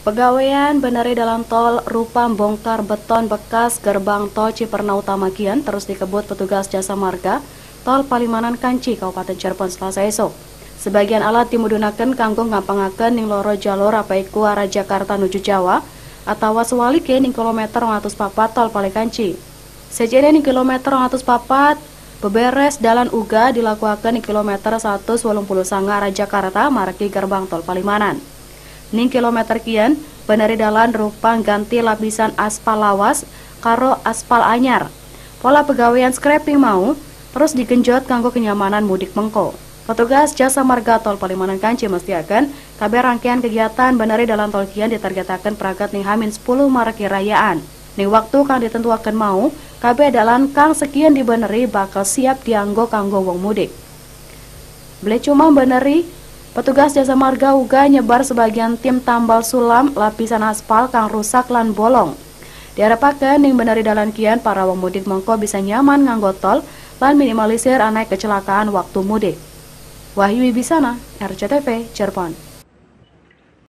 Pegawaian beneri dalam tol rupa bongkar beton bekas gerbang tol Ciperna Utama Kian terus dikebut petugas jasa marga tol Palimanan Kanci, Kabupaten Cirebon Selasa esok. Sebagian alat dimudhunakeun kanggo ngampangakeun ning loro jalur apaiku arah Jakarta nuju Jawa atau sewalike ning kilometer 104 tol Palikanci. Sejene ning kilometer 104 beberes dalan uga dilakukan ning kilometer 189 arah Jakarta margi gerbang tol Palimanan. Ning kilometer kian, beneri dalan rupang ganti lapisan aspal lawas karo aspal anyar. Pola pegawaian scrapping mau terus digenjot kanggo kenyamanan mudik mengko. Petugas jasa marga tol Palimanan Kanci mestiakan kabeh rangkaian kegiatan beneri dalan tol kian ditargetaken pragat ning Hamin 10 margi rayaan. Ning waktu kang ditentuaken mau, kabeh dalan kang sekian dibeneri bakal siap dianggo kanggo wong mudik. Beli cuma beneri, petugas jasa marga uga nyebar sebagian tim tambal sulam lapisan aspal kang rusak lan bolong. Diharapkan ning beneri dalan kian para wong mudik mengko bisa nyaman nganggo tol lan minimalisir aneh kecelakaan waktu mudik. Wahyu Wibisana, RCTV, Cirebon.